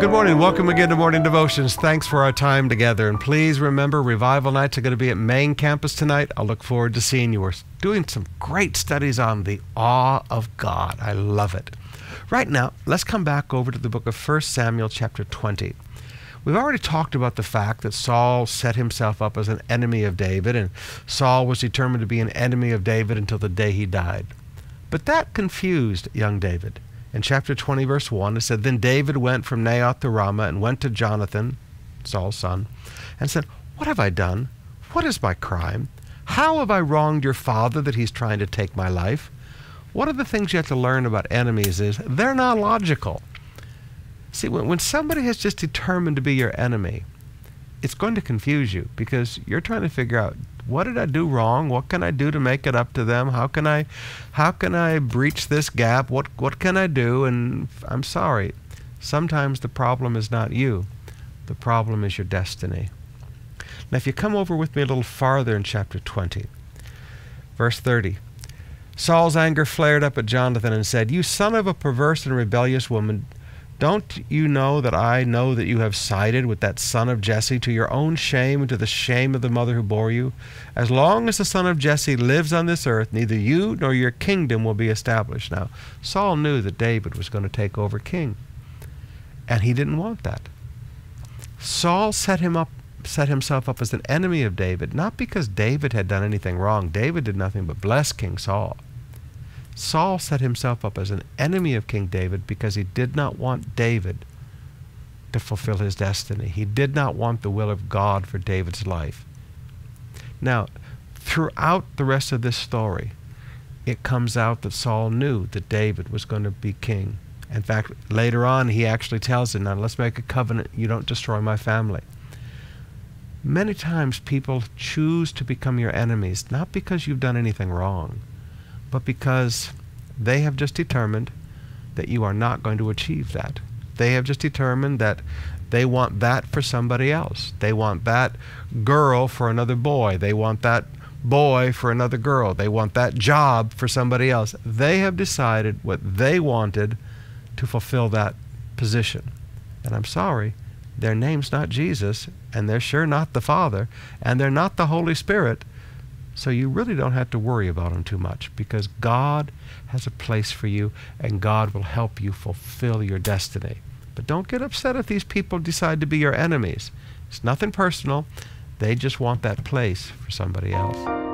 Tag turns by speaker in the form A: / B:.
A: Good morning. Welcome again to Morning Devotions. Thanks for our time together. And please remember, Revival Nights are going to be at Main Campus tonight. I look forward to seeing you. We're doing some great studies on the awe of God. I love it. Right now, let's come back over to the book of 1 Samuel chapter 20. We've already talked about the fact that Saul set himself up as an enemy of David, and Saul was determined to be an enemy of David until the day he died. But that confused young David. In chapter 20, verse 1, it said, Then David went from Naioth to Ramah and went to Jonathan, Saul's son, and said, What have I done? What is my crime? How have I wronged your father that he's trying to take my life? One of the things you have to learn about enemies is they're not logical. See, when somebody has just determined to be your enemy, it's going to confuse you because you're trying to figure out, what did I do wrong? What can I do to make it up to them? How can I breach this gap? What can I do? And I'm sorry, sometimes the problem is not you. The problem is your destiny. Now, if you come over with me a little farther in chapter 20, verse 30, Saul's anger flared up at Jonathan and said, You son of a perverse and rebellious woman, don't you know that I know that you have sided with that son of Jesse to your own shame and to the shame of the mother who bore you? As long as the son of Jesse lives on this earth, neither you nor your kingdom will be established. Now, Saul knew that David was going to take over king, and he didn't want that. Saul set himself up as an enemy of David, not because David had done anything wrong. David did nothing but bless King Saul. Saul set himself up as an enemy of King David because he did not want David to fulfill his destiny. He did not want the will of God for David's life. Now, throughout the rest of this story, it comes out that Saul knew that David was going to be king. In fact, later on, he actually tells him, now let's make a covenant. You don't destroy my family. Many times people choose to become your enemies, not because you've done anything wrong, but because they have just determined that you are not going to achieve that. They have just determined that they want that for somebody else. They want that girl for another boy. They want that boy for another girl. They want that job for somebody else. They have decided what they wanted to fulfill that position. And I'm sorry, their name's not Jesus, and they're sure not the Father, and they're not the Holy Spirit. So you really don't have to worry about them too much because God has a place for you and God will help you fulfill your destiny. But don't get upset if these people decide to be your enemies. It's nothing personal. They just want that place for somebody else.